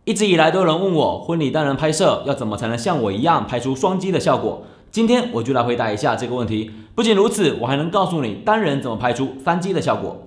一直以来都有人问我，婚礼单人拍摄要怎么才能像我一样拍出双击的效果？今天我就来回答一下这个问题。不仅如此，我还能告诉你单人怎么拍出三击的效果。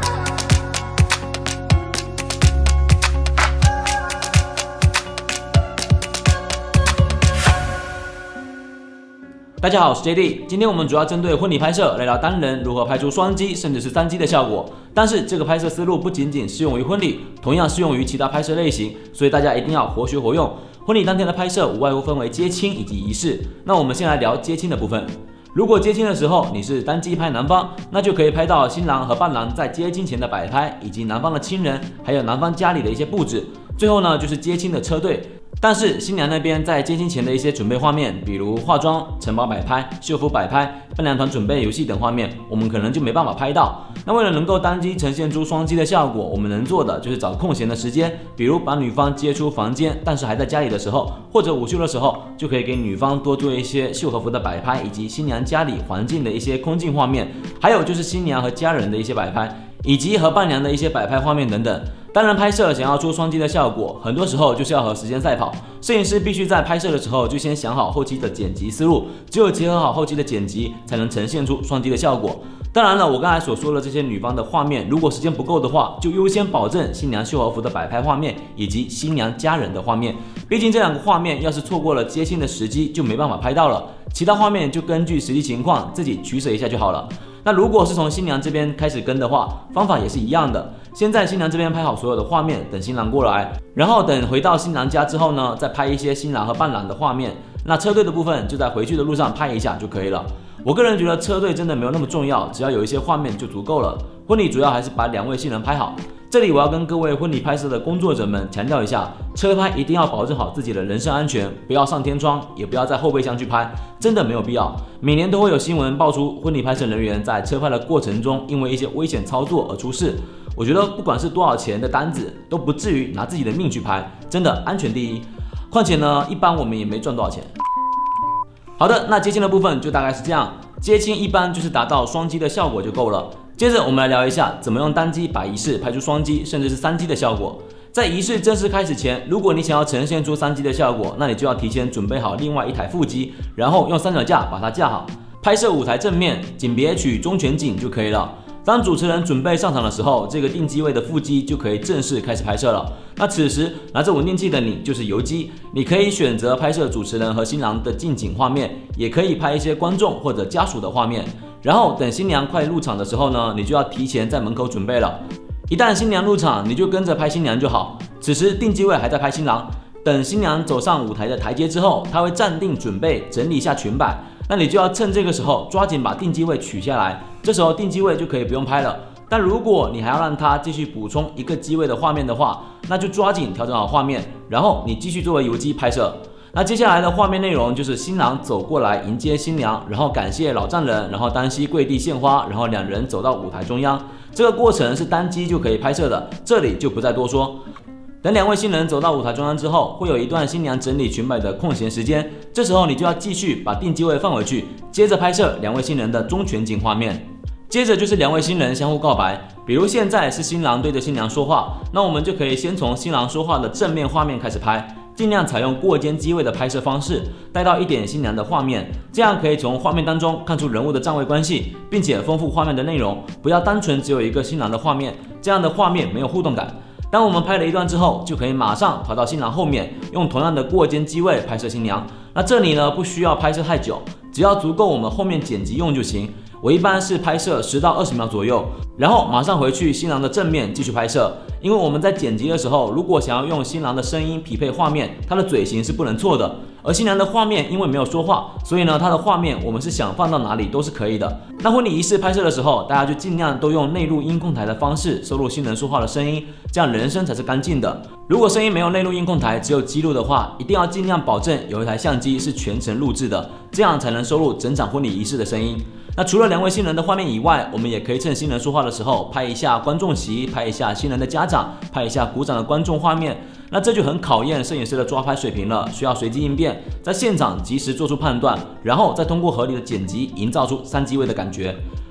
大家好，我是 JD。今天我们主要针对婚礼拍摄来聊单人如何拍出双击甚至是三击的效果。但是这个拍摄思路不仅仅适用于婚礼，同样适用于其他拍摄类型，所以大家一定要活学活用。婚礼当天的拍摄无外乎分为接亲以及仪式。那我们先来聊接亲的部分。如果接亲的时候你是单机拍男方，那就可以拍到新郎和伴郎在接亲前的摆拍，以及男方的亲人，还有男方家里的一些布置。最后呢，就是接亲的车队。但是新娘那边在接亲前的一些准备画面，比如化妆、城堡摆拍、秀服摆拍、伴娘团准备游戏等画面，我们可能就没办法拍到。那为了能够单机呈现出双击的效果，我们能做的就是找空闲的时间，比如把女方接出房间，但是还在家里的时候，或者午休的时候，就可以给女方多做一些秀和服的摆拍，以及新娘家里环境的一些空镜画面，还有就是新娘和家人的一些摆拍，以及和伴娘的一些摆拍画面等等。单人拍摄想要出双击的效果，很多时候就是要和时间赛跑。摄影师必须在拍摄的时候就先想好后期的剪辑思路，只有结合好后期的剪辑，才能呈现出双击的效果。当然了，我刚才所说的这些女方的画面，如果时间不够的话，就优先保证新娘秀和服的摆拍画面以及新娘家人的画面。毕竟这两个画面要是错过了接亲的时机，就没办法拍到了。其他画面就根据实际情况自己取舍一下就好了。那如果是从新娘这边开始跟的话，方法也是一样的。先在新娘这边拍好所有的画面，等新郎过来，然后等回到新郎家之后呢，再拍一些新郎和伴郎的画面。那车队的部分就在回去的路上拍一下就可以了。我个人觉得车队真的没有那么重要，只要有一些画面就足够了。婚礼主要还是把两位新人拍好。这里我要跟各位婚礼拍摄的工作者们强调一下，车拍一定要保证好自己的人身安全，不要上天窗，也不要在后备箱去拍，真的没有必要。每年都会有新闻爆出婚礼拍摄人员在车拍的过程中因为一些危险操作而出事。我觉得不管是多少钱的单子，都不至于拿自己的命去拍，真的安全第一。况且呢，一般我们也没赚多少钱。好的，那接亲的部分就大概是这样。接亲一般就是达到双击的效果就够了。接着我们来聊一下怎么用单机把仪式拍出双击甚至是三击的效果。在仪式正式开始前，如果你想要呈现出三击的效果，那你就要提前准备好另外一台副机，然后用三脚架把它架好，拍摄舞台正面，景别取中全景就可以了。当主持人准备上场的时候，这个定机位的副机就可以正式开始拍摄了。那此时拿着稳定器的你就是游机，你可以选择拍摄主持人和新郎的近景画面，也可以拍一些观众或者家属的画面。然后等新娘快入场的时候呢，你就要提前在门口准备了。一旦新娘入场，你就跟着拍新娘就好。此时定机位还在拍新郎，等新娘走上舞台的台阶之后，她会站定准备整理一下裙摆，那你就要趁这个时候抓紧把定机位取下来，这时候定机位就可以不用拍了。但如果你还要让她继续补充一个机位的画面的话，那就抓紧调整好画面，然后你继续作为游击拍摄。那接下来的画面内容就是新郎走过来迎接新娘，然后感谢老丈人，然后单膝跪地献花，然后两人走到舞台中央。这个过程是单机就可以拍摄的，这里就不再多说。等两位新人走到舞台中央之后，会有一段新娘整理裙摆的空闲时间，这时候你就要继续把定机位放回去，接着拍摄两位新人的中全景画面。接着就是两位新人相互告白，比如现在是新郎对着新娘说话，那我们就可以先从新郎说话的正面画面开始拍，尽量采用过肩机位的拍摄方式，带到一点新娘的画面，这样可以从画面当中看出人物的站位关系，并且丰富画面的内容，不要单纯只有一个新郎的画面，这样的画面没有互动感。当我们拍了一段之后，就可以马上跑到新郎后面，用同样的过肩机位拍摄新娘。那这里呢，不需要拍摄太久，只要足够我们后面剪辑用就行。我一般是拍摄10到20秒左右，然后马上回去新郎的正面继续拍摄。因为我们在剪辑的时候，如果想要用新郎的声音匹配画面，他的嘴型是不能错的。而新娘的画面因为没有说话，所以呢，她的画面我们是想放到哪里都是可以的。那婚礼仪式拍摄的时候，大家就尽量都用内录音控台的方式收录新人说话的声音，这样人声才是干净的。如果声音没有内录音控台，只有机录的话，一定要尽量保证有一台相机是全程录制的，这样才能收录整场婚礼仪式的声音。那除了两位新人的画面以外，我们也可以趁新人说话的时候拍一下观众席，拍一下新人的家长，拍一下鼓掌的观众画面。那这就很考验摄影师的抓拍水平了，需要随机应变，在现场及时做出判断，然后再通过合理的剪辑营造出三机位的感觉。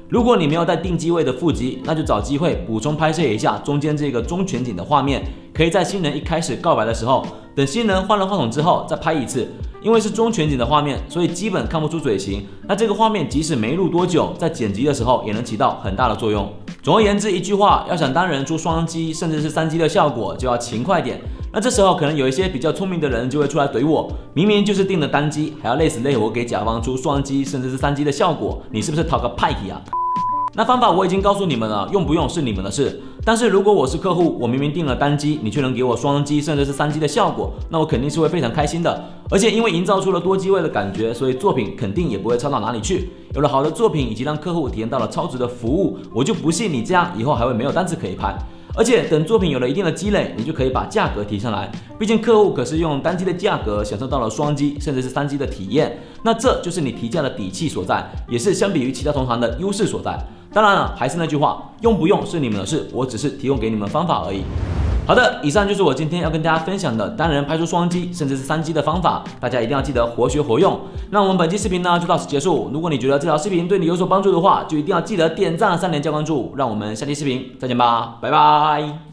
如果你没有带定机位的腹肌，那就找机会补充拍摄一下中间这个中全景的画面，可以在新人一开始告白的时候，等新人换了话筒之后再拍一次。因为是中全景的画面，所以基本看不出嘴型。那这个画面即使没录多久，在剪辑的时候也能起到很大的作用。总而言之，一句话，要想单人出双击甚至是3击的效果，就要勤快点。那这时候可能有一些比较聪明的人就会出来怼我，明明就是定了单击，还要累死累活给甲方出双击甚至是3击的效果，你是不是讨个派系啊？那方法我已经告诉你们了，用不用是你们的事。但是如果我是客户，我明明定了单击，你却能给我双击甚至是3击的效果，那我肯定是会非常开心的。而且因为营造出了多机位的感觉，所以作品肯定也不会差到哪里去。有了好的作品以及让客户体验到了超值的服务，我就不信你这样以后还会没有单子可以拍。而且等作品有了一定的积累，你就可以把价格提上来。毕竟客户可是用单击的价格享受到了双击甚至是3击的体验，那这就是你提价的底气所在，也是相比于其他同行的优势所在。当然了，还是那句话，用不用是你们的事，我只是提供给你们方法而已。好的，以上就是我今天要跟大家分享的单人拍出双击甚至是3击的方法，大家一定要记得活学活用。那我们本期视频呢就到此结束。如果你觉得这条视频对你有所帮助的话，就一定要记得点赞、3连加关注。让我们下期视频再见吧，拜拜。